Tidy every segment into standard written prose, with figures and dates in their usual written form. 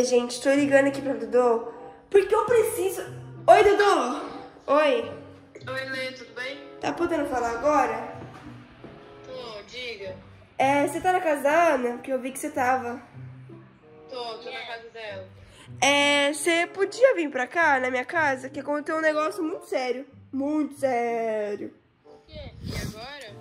gente, tô ligando aqui pra Dudu, porque eu preciso... Oi, Dudu! Oi. Oi, Lê, tudo bem? Tá podendo falar agora? Tô, diga. Você tá na casa da Ana? Porque eu vi que você tava. Tô na casa dela. Você podia vir pra cá, na minha casa? Que aconteceu um negócio muito sério. Muito sério. O quê? E agora?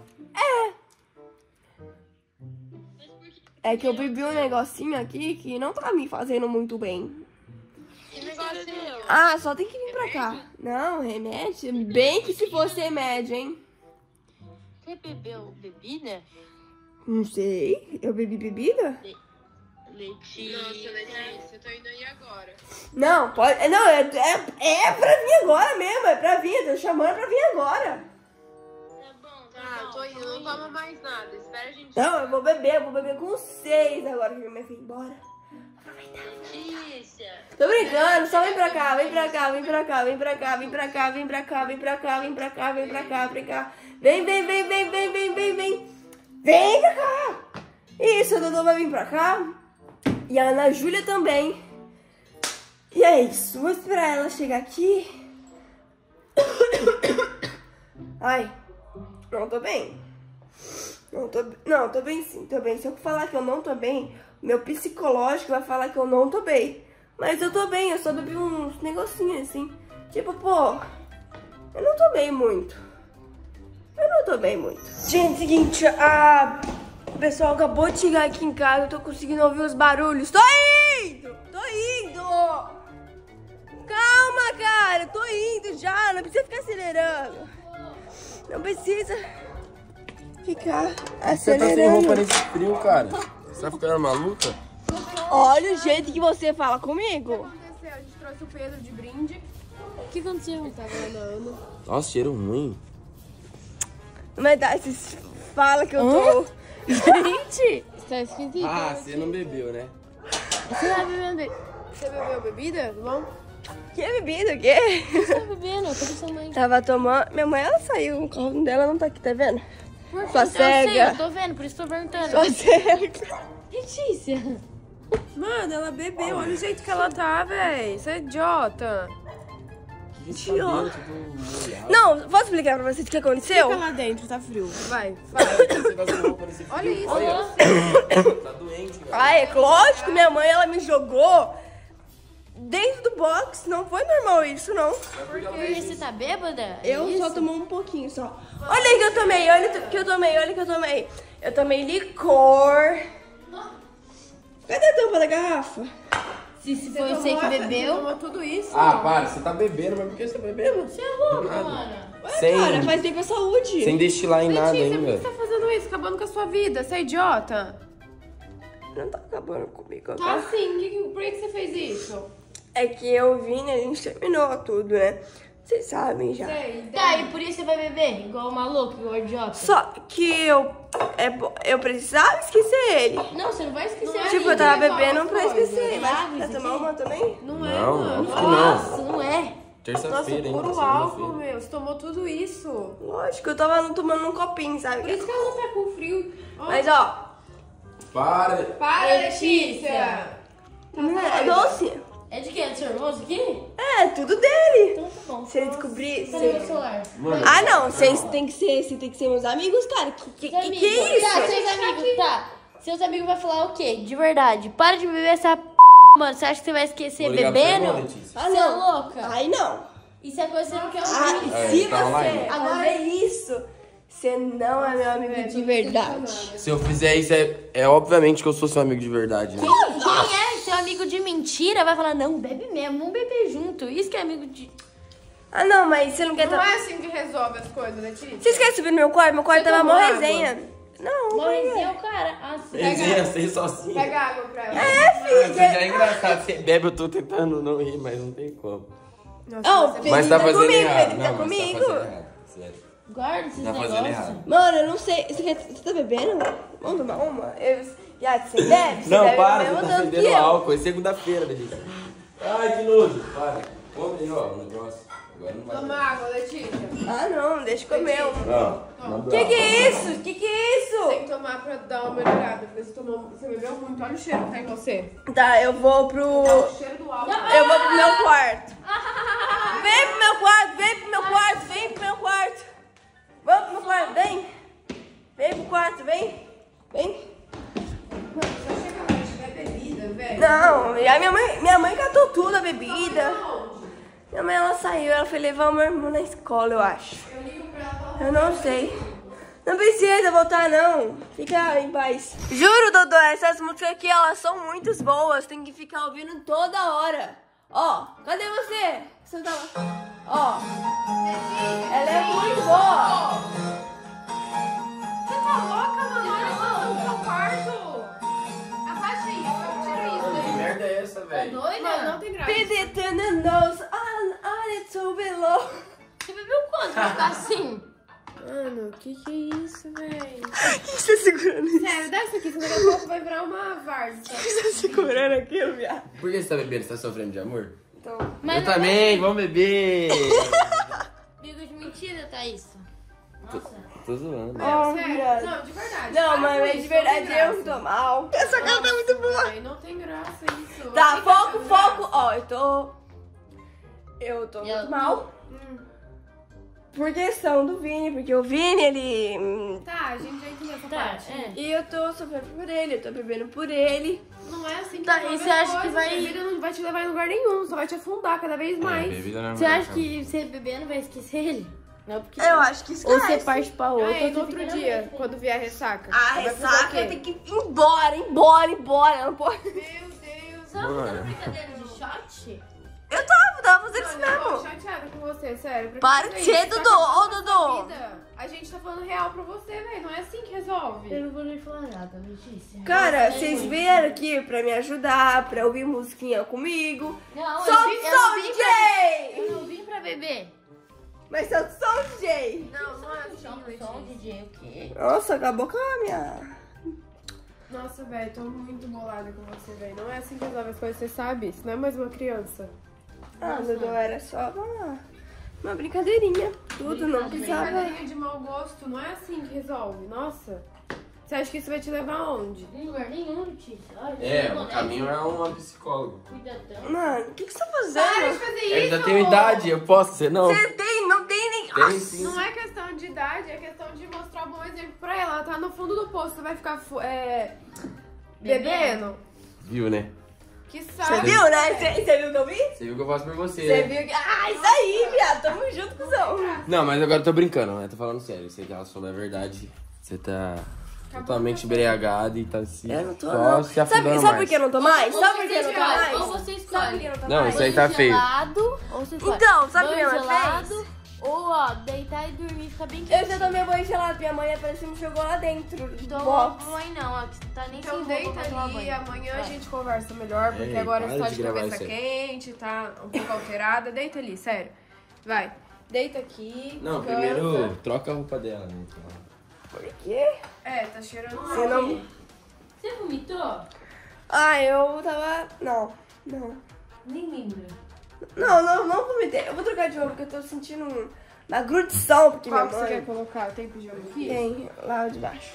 Mas por que... É que eu bebi um negocinho aqui que não tá me fazendo muito bem. Que negócio é? Ah, só tem que vir pra cá. Não, remédio? Bem que se fosse remédio, hein? Você bebeu bebida? Não sei. Eu bebi bebida? Letícia. Nossa, Letícia, eu tô indo aí agora. Não, pode. Não, é pra vir agora mesmo. É pra vir. Eu tô chamando pra vir agora. Tá bom, Tá, eu tô indo, não toma mais nada. Espera a gente. Não, eu vou beber com 6 agora que minha filha embora. Letícia. Tô brincando, só vem pra cá, vem pra cá, vem pra cá, vem pra cá, vem pra cá, vem pra cá, vem pra cá, vem pra cá, vem pra cá, vem pra cá. Vem, vem, vem, vem, vem, vem, vem, vem. Vem pra cá. Isso, a Dudu vai vir pra cá. E a Ana Júlia também. E é isso, vou esperar ela chegar aqui. Ai, não tô bem. Não, tô bem sim, tô bem. Se eu falar que eu não tô bem, meu psicológico vai falar que eu não tô bem. Mas eu tô bem, eu só bebi uns negocinhos assim. Tipo, pô, eu não tô bem muito. Gente, seguinte, o pessoal acabou de chegar aqui em casa, eu tô conseguindo ouvir os barulhos. Tô indo! Calma, cara, tô indo já, não precisa ficar acelerando. Não precisa ficar acelerando. Você tá sem roupa nesse frio, cara? Você tá ficando maluca? Olha o jeito que você fala comigo. O que aconteceu? A gente trouxe o Pedro de brinde. O que aconteceu? Tava lá na Ana. Nossa, cheiro ruim. Mas vocês falam que eu tô... Gente, tá esquisito. Ah, você não bebeu, né? Você tá bebendo? Você bebeu bebida? Tá bom? Que bebida, o quê? Você tá bebendo? Eu tô com sua mãe. Tava tomando... Minha mãe, ela saiu, o carro dela não tá aqui, tá vendo? Por Sua que? Então, eu sei, cega. eu tô vendo, por isso tô perguntando. Só cega. Letícia. Mano, ela bebeu. Olha o jeito que ela tá, véi. Você é idiota. Idiota. Não, posso explicar pra vocês o que aconteceu? Fica lá dentro, tá frio. Vai, vai. Você tá sem roupa nesse frio. Olha isso. Tá doente, cara. Ah, é lógico, minha mãe, ela me jogou dentro do box. Não foi normal isso, não. Porque você tá bêbada? Eu É só isso? tomei um pouquinho, só. Olha aí que eu tomei, olha que eu tomei. Eu tomei licor. Cadê a tampa da garrafa? Se foi você que bebeu. Tomou tudo isso? Ah, para, você tá bebendo, mas por que você tá bebendo? Você é louca, mano. Sem, Cara, faz bem pra saúde. sem destilar em nada Letícia, por que ainda. você tá fazendo isso? Acabando com a sua vida? Você é idiota? Não tá acabando comigo, Tá tá? sim. Por que você fez isso? É que eu vim e a gente terminou tudo, né? Vocês sabem já. Sei. Tá, e por isso você vai beber? Igual maluco, igual idiota? Só que eu precisava esquecer ele. Não, você não vai esquecer. Não é Tipo, eu tava levar bebendo as pra coisas. esquecer. Grave Vai isso tomar aqui? uma também? Não é, Não, mano. óbvio que não. Nossa, não é. Nossa, Terça-feira, hein? puro Segunda-feira. álcool, meu. Você tomou tudo isso. Lógico, eu tava tomando um copinho, sabe? Por isso que ela não tá com frio. Ó, Mas ó, Para! para, Letícia! não é doce. É de quem? É do seu irmão isso aqui? É, tudo dele. Então tá bom. Se ele descobrir. Cadê meu celular? Mano, Ah, não, vocês tem que ser meus amigos, cara. Que é Tá, isso? seus amigos, tá. Seus amigos vão falar o quê? De verdade. Para de beber essa p... Mano, você acha que você vai esquecer vou ligar pro seu irmão, bebendo? Letícia. Ah, Você é não. louca? Aí não. Isso é coisa que você não quer Ah, ouvir. É, se tá online. você fazer isso, você não é meu amigo de verdade. Se eu fizer isso, é obviamente que eu sou seu amigo de verdade, né? Quem é seu amigo de mentira vai falar, não, bebe mesmo, vamos beber junto. Isso que é amigo de... Ah, não, mas você não quer... Não é assim que resolve as coisas, Letícia. Vocês querem subir no meu quarto? Meu quarto Você tava mó tomou água? resenha. Não, Morrezinho, cara. Assim. Resenha, sei sozinho. Pega água pra ela. Você já é engraçado. Você bebe, eu tô tentando não rir, mas não tem como. Não, Pedro Mas tá tá fazendo comigo, errado. Pedro tá Não, mas comigo. tá fazendo errado. Sério. Guarda esses Tá fazendo negócios. errado. Mano, eu não sei. Você tá bebendo? Vamos tomar uma? Já, você bebe? Você Não, bebe para, mesmo você tá tanto que bebendo eu. álcool. É segunda-feira, Letícia. Ai, que nojo. Para. Come aí, ó, o negócio. Agora não vai. Toma água, Letícia. Ah, não, deixa eu comer. Não. Que é isso? Que é isso? Tem que tomar pra dar uma melhorada, porque você bebeu muito. Olha o cheiro que tá em você. Tá, eu vou pro... O cheiro do álcool. Eu vou pro meu quarto. Vem pro meu quarto, vem pro meu quarto, vem pro meu quarto. Vamos pro meu quarto, vem. Vem pro quarto, vem. Vem. Só chega lá, tiver bebida, velho. Não, e aí minha mãe catou tudo, a bebida. Minha mãe, ela saiu, ela foi levar o meu irmão na escola, eu acho. Eu não sei. Não precisa voltar, não. Fica em paz. Juro, Dodô, essas músicas aqui, elas são muito boas. Tem que ficar ouvindo toda hora. Ó, cadê você? Você tá lá. Ó. Ela é muito boa. Você tá louca, mano? Olha só no seu quarto. Abaixa isso, tira isso Que daí. merda é essa, velho? Mano, não tem graça. Beat it in the nose, on it so below. Você bebeu quanto pra ficar assim? Mano, que é isso, velho? O que você tá segurando isso? Sério, desce aqui, senão daqui a pouco vai virar uma várzea. O que você tá segurando aquilo, viado? Por que você tá bebendo? Você tá sofrendo de amor? Então, Mas Eu também, vamos beber. Amigo de mentira, Thaís. Nossa. Tô zoando. ó, Sério, viado. não, de verdade. Não, para mas com de isso, verdade não tem eu tô mal. Essa cara tá muito boa. Ai, não tem graça isso. Tá, Não tem foco, graça. foco. Ó, eu tô muito mal. Por questão do Vini, porque o Vini, ele... Tá, a gente já entendeu essa Tá, parte. é. E eu tô sofrendo por ele, eu tô bebendo por ele. Não é assim que Tá, resolve e você as acha que coisas, vai- bebida não vai te levar em lugar nenhum, só vai te afundar cada vez mais. bebida não é Você acha que você bebendo vai esquecer ele? Não, porque... Eu acho que Ou esquece. você parte pra outra, Aí, ou no você outro fica na dia, mesma. quando vier a ressaca. A você vai fazer o ressaca quê? tem que ir embora, embora, embora. Não pode... Meu Deus. Você não fazendo brincadeira de shot? Eu tava fazendo isso Mano, eu tô mesmo. chateada com você, sério. Pra Para que de fazer ser, isso? Tá Dudu. Ô, acabando a Dudu. sua vida. A gente tá falando real pra você, velho. Não é assim que resolve. Eu não vou nem falar nada, Letícia. Cara, vocês vieram aqui pra me ajudar, pra ouvir musiquinha comigo. Não, Solta o eu som, não vim DJ! Eu não vim pra beber. Mas solta o som, DJ! Não, não é assim, Som, Letícia. DJ, o quê? Nossa, acabou com a minha... Nossa, velho, tô muito bolada com você, velho. Não é assim que resolve as coisas, você sabe? Você não é mais uma criança. Ah, Dudu, era só uma brincadeirinha. Tudo, não precisava... Brincadeirinha de mau gosto, não é assim que resolve. Nossa. Você acha que isso vai te levar aonde? Em lugar nenhum, Letícia. Olha, É, você o caminho é uma psicóloga. Cuidadão. Mano, o que você tá Para de fazendo? fazer Eu isso! já tenho idade, eu posso ser, não? Você tem, não tem nem... Tem sim. Não é questão de idade, é questão de mostrar um bom exemplo pra ela. Ela tá no fundo do poço, você vai ficar bebendo? Viu, né? Que Você saco. viu, né? Você viu que eu vi? Você viu que eu faço por você, Você né? viu que... Ah, isso aí, viado. Tamo junto, cuzão. Não, mas agora eu tô brincando, né? Tô falando sério. Eu sei que ela falou a verdade. Você tá totalmente embriagado e tá se... Eu não tô, só não. se afundando Sabe mais. por que eu não tô mais? Ou Sabe por que você eu não tô escolhe, mais? ou você Sabe por escolhe. que eu não tô Não, mais? isso aí tá feio. Gelado, ou você escolhe. Então, sabe o que banho minha mãe gelado, fez? ou ó, deitar e dormir, ficar bem Eu quente. já tomei banho gelado. Minha mãe apareceu e me jogou lá dentro do Então, box. mãe não, ó, que tá nem Então sem roupa deita pra tomar ali, banho. amanhã a Vai. gente conversa melhor, porque Ei, agora para você tá de de gravar cabeça isso aí. quente, tá um pouco alterada. Deita ali, sério. Vai. Deita aqui. Não, descansa. primeiro troca a roupa dela, né? Por quê? É, tá cheirando Você mal. não... Você vomitou? Ah, eu tava... Não. Nem lembra. Não vomitei. Eu vou trocar de roupa porque eu tô sentindo uma grudição, porque Qual minha que você quer mãe... colocar? Tem pijama aqui? Tem lá de baixo.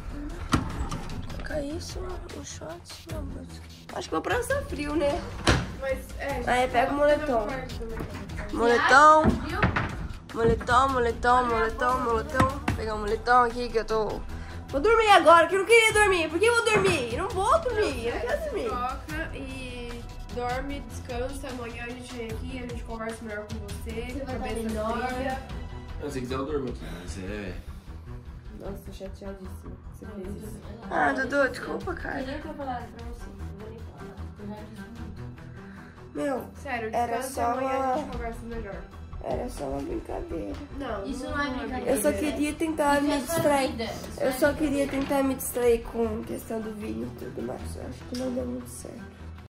Colocar isso, um short e uma música. Acho que vou pra essa frio, né? Mas, gente, Aí pega o moletom. tá no quarto também. Moletom, Viu? moletom. Vou pegar um moletom aqui que eu tô... Vou dormir agora, que eu não queria dormir. Por que eu vou dormir? Eu não vou dormir, eu não quero dormir. Troca e dorme, descansa. Amanhã a gente vem aqui, a gente conversa melhor com você. Você vai cabeça estar melhor. fria. Se quiser eu durmo aqui, mas é... Nossa, tô chateadíssima que você fez isso. Ah, Dudu, desculpa, Eu cara. nem tô falando pra você, não vou nem falar nada. Eu já disse muito. Meu, Sério, Era descansa só e amanhã a uma- gente conversa melhor. era só uma brincadeira. Não, Isso não é brincadeira. Eu só queria tentar me Isso é sua distrair. vida, isso Eu é só vida. queria tentar me distrair com questão do vinho e tudo mais. Eu acho que não deu muito certo.